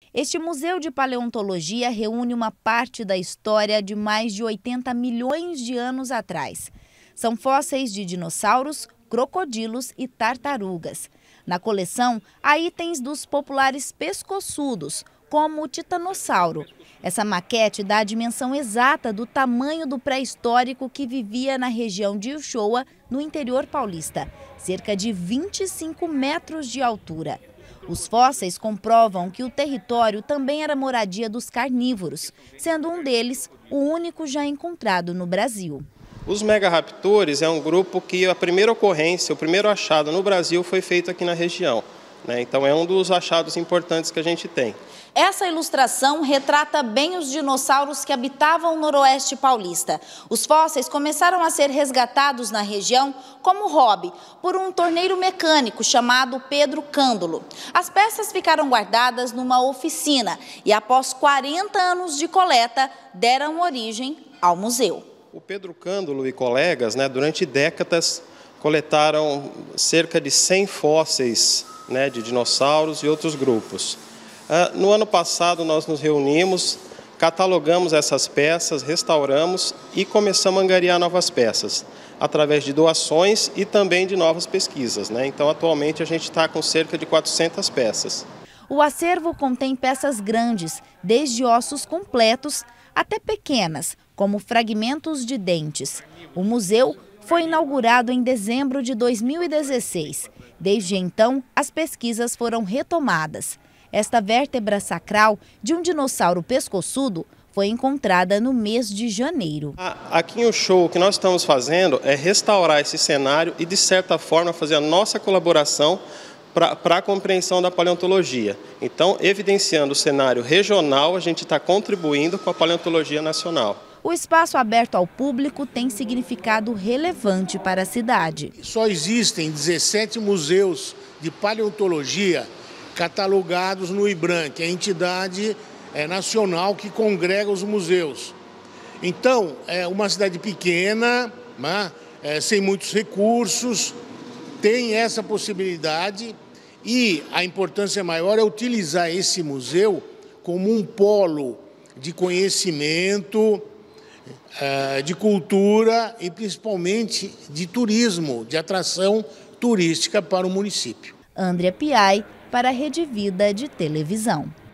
Este museu de paleontologia reúne uma parte da história de mais de 80 milhões de anos atrás. São fósseis de dinossauros, crocodilos e tartarugas. Na coleção, há itens dos populares pescoçudos, como o titanossauro. Essa maquete dá a dimensão exata do tamanho do pré-histórico que vivia na região de Uchoa, no interior paulista, cerca de 25 metros de altura. Os fósseis comprovam que o território também era moradia dos carnívoros, sendo um deles o único já encontrado no Brasil. Os megaraptores é um grupo que a primeira ocorrência, o primeiro achado no Brasil foi feito aqui na região. Então é um dos achados importantes que a gente tem. Essa ilustração retrata bem os dinossauros que habitavam o noroeste paulista. Os fósseis começaram a ser resgatados na região como hobby por um torneiro mecânico chamado Pedro Cândolo. As peças ficaram guardadas numa oficina e após 40 anos de coleta deram origem ao museu. O Pedro Cândolo e colegas, durante décadas, coletaram cerca de 100 fósseis de dinossauros e outros grupos. No ano passado, nós nos reunimos, catalogamos essas peças, restauramos e começamos a angariar novas peças, através de doações e também de novas pesquisas. Então, atualmente, a gente está com cerca de 400 peças. O acervo contém peças grandes, desde ossos completos até pequenas, como fragmentos de dentes. O museu foi inaugurado em dezembro de 2016. Desde então, as pesquisas foram retomadas. Esta vértebra sacral de um dinossauro pescoçudo foi encontrada no mês de janeiro. Aqui em Uchoa, o que nós estamos fazendo é restaurar esse cenário e, de certa forma, fazer a nossa colaboração para a compreensão da paleontologia. Então, evidenciando o cenário regional, a gente está contribuindo com a paleontologia nacional. O espaço aberto ao público tem significado relevante para a cidade. Só existem 17 museus de paleontologia catalogados no IBRAM, que é a entidade nacional que congrega os museus. Então, é uma cidade pequena, sem muitos recursos, tem essa possibilidade e a importância maior é utilizar esse museu como um polo de conhecimento, de cultura e principalmente de turismo, de atração turística para o município. Andrea Piai, para a Rede Vida de Televisão.